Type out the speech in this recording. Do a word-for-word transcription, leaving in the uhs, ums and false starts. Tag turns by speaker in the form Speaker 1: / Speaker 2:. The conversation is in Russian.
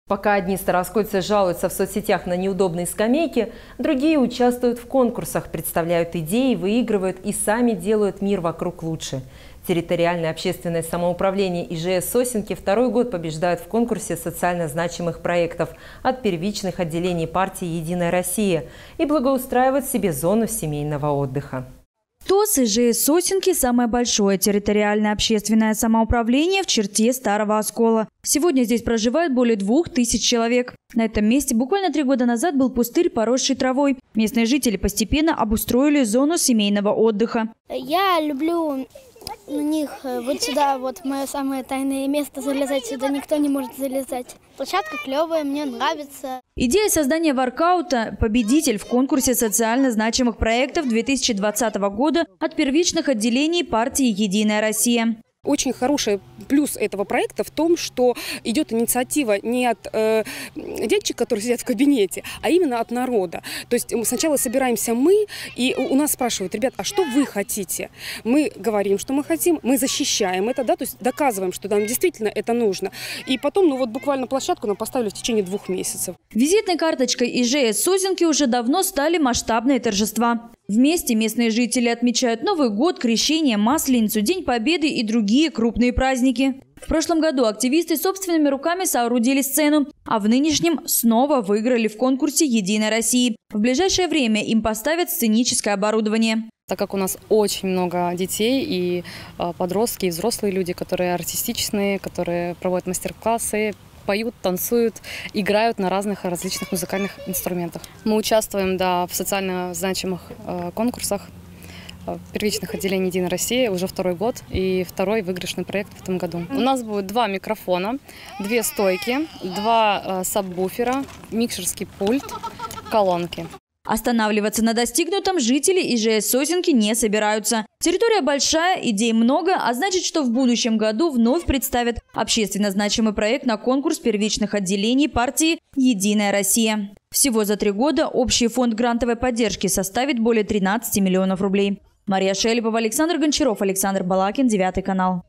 Speaker 1: Пока одни староскольцы жалуются в соцсетях на неудобные скамейки, другие участвуют в конкурсах, представляют идеи, выигрывают и сами делают мир вокруг лучше. Территориальное общественное самоуправление И Ж С Сосенки второй год побеждают в конкурсе социально значимых проектов от первичных отделений партии «Единая Россия» и благоустраивают себе зону семейного отдыха.
Speaker 2: ТОС И Ж С Сосенки – самое большое территориальное общественное самоуправление в черте Старого Оскола. Сегодня здесь проживает более двух тысяч человек. На этом месте буквально три года назад был пустырь, поросший травой. Местные жители постепенно обустроили зону семейного отдыха.
Speaker 3: Я люблю на них вот сюда, вот мое самое тайное место, залезать сюда никто не может залезать. Площадка клевая, мне нравится.
Speaker 2: Идея создания воркаута – победитель в конкурсе социально значимых проектов две тысячи двадцатого года от первичных отделений партии «Единая Россия».
Speaker 4: Очень хороший плюс этого проекта в том, что идет инициатива не от э, дядечек, которые сидят в кабинете, а именно от народа. То есть сначала собираемся мы, и у нас спрашивают: ребят, а что вы хотите? Мы говорим, что мы хотим, мы защищаем это, да, то есть доказываем, что нам действительно это нужно. И потом, ну вот буквально площадку нам поставили в течение двух месяцев.
Speaker 2: Визитной карточкой И Ж С Сосенки уже давно стали масштабные торжества. Вместе местные жители отмечают Новый год, Крещение, Масленицу, День Победы и другие крупные праздники. В прошлом году активисты собственными руками соорудили сцену, а в нынешнем снова выиграли в конкурсе «Единой России». В ближайшее время им поставят сценическое оборудование.
Speaker 5: Так как у нас очень много детей и подростки, и взрослые люди, которые артистичные, которые проводят мастер-классы, поют, танцуют, играют на разных различных музыкальных инструментах. Мы участвуем, да, в социально значимых э, конкурсах э, первичных отделений «Единой России» уже второй год и второй выигрышный проект в этом году. У нас будет два микрофона, две стойки, два э, сабвуфера, микшерский пульт, колонки.
Speaker 2: Останавливаться на достигнутом жители И Ж С Сосенки не собираются. Территория большая, идей много, а значит, что в будущем году вновь представят общественно значимый проект на конкурс первичных отделений партии «Единая Россия». Всего за три года общий фонд грантовой поддержки составит более тринадцати миллионов рублей. Мария Шелепова, Александр Гончаров, Александр Балакин, девятый канал.